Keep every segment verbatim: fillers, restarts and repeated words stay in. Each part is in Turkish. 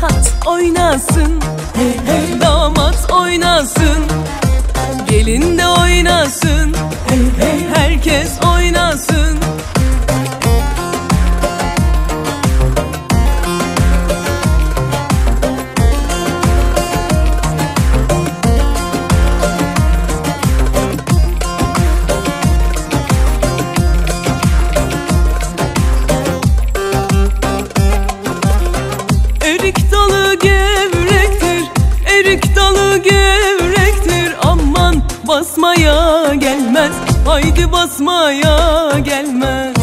Esat oynasın, hey hey. Damat oynasın, gelin de oynasın, hey hey. Herkes oynasın. Erik dalı gevrektir, erik dalı gevrektir. Aman basmaya gelmez, haydi basmaya gelmez.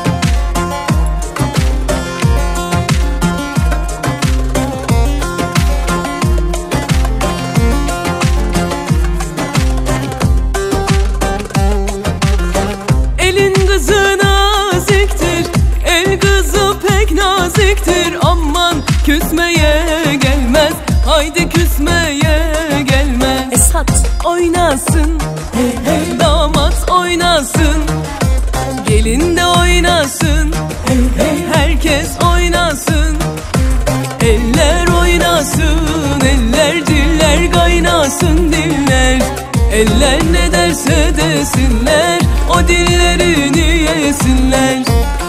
Elin kızı naziktir, el kızı pek naziktir. Aman küsmeye gelmez, haydi küsmeye gelmez. Esat oynasın, hey hey. Damat oynasın, gelin de oynasın, hey hey. Herkes oynasın. Eller oynasın, eller diller kaynasın diller. Eller ne derse desinler, o dillerini yesinler.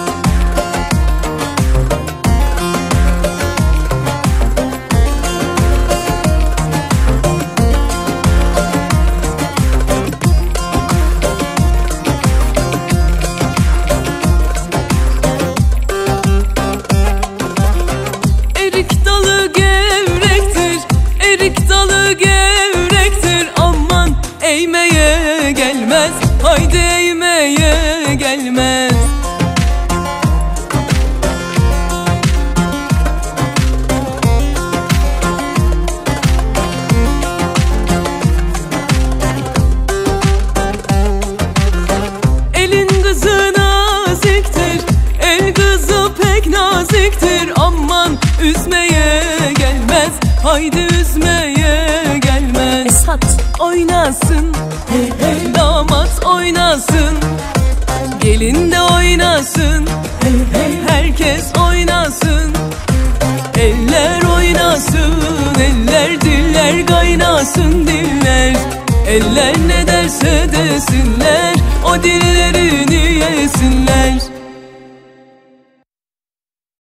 Erik dalı gevrektir, erik dalı gevrektir. Aman eğmeye gelmez, haydi eğmeye gelmez. Elin kızı naziktir, el kızı pek naziktir. Aman üzmeye gelmez, haydi üzmeye gelmez. Esat oynasın, hey hey. Damat oynasın, gelin de oynasın, hey hey. Herkes oynasın. Eller oynasın, eller diller kaynasın diller. Eller ne derse desinler, o dillerini yesinler.